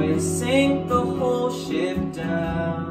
may sink the whole ship down.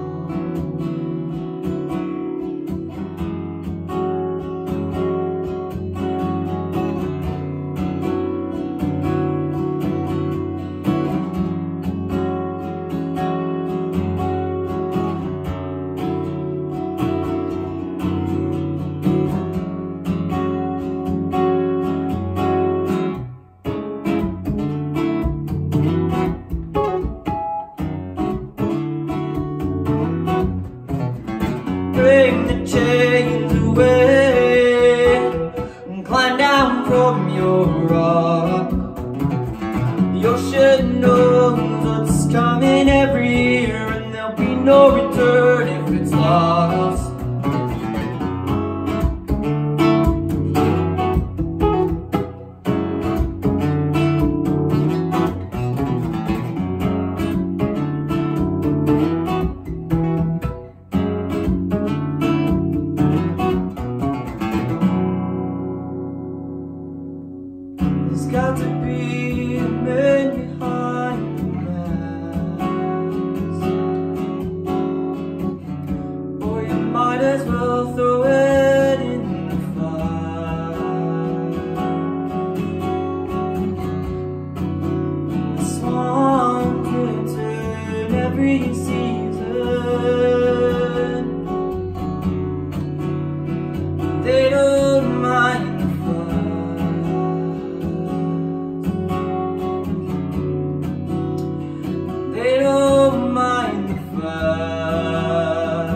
Bring the chains away and climb down from your rock. The ocean knows what's coming every year, and there'll be no return if it's lost. There's got to be a man behind the mask, or you might as well throw it in the fire. The swamp return every season. They don't mind the they don't mind the fire.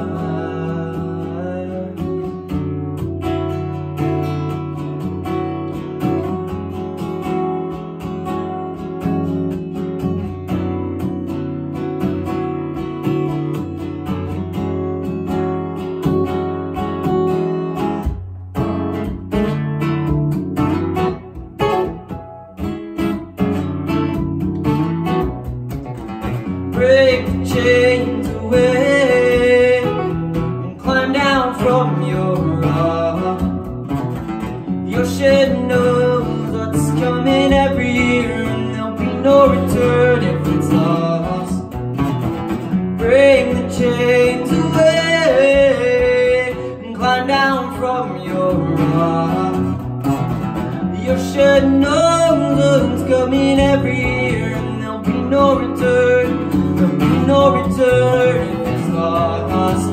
Break the chains away and climb down from your rock. The ocean knows what's coming every year, and there'll be no return if it's lost. Break the chains away and climb down from your rock. The ocean knows what's coming every year, and there'll be no return. There'll be no return if it's lost.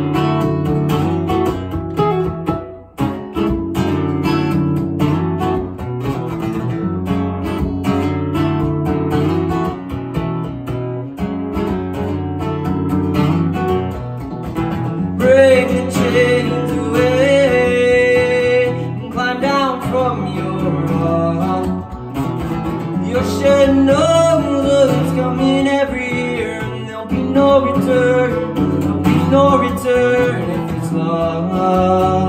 Break the chains away and climb down from your rock. The ocean knows what's coming every year, and there'll be no return if it's lost.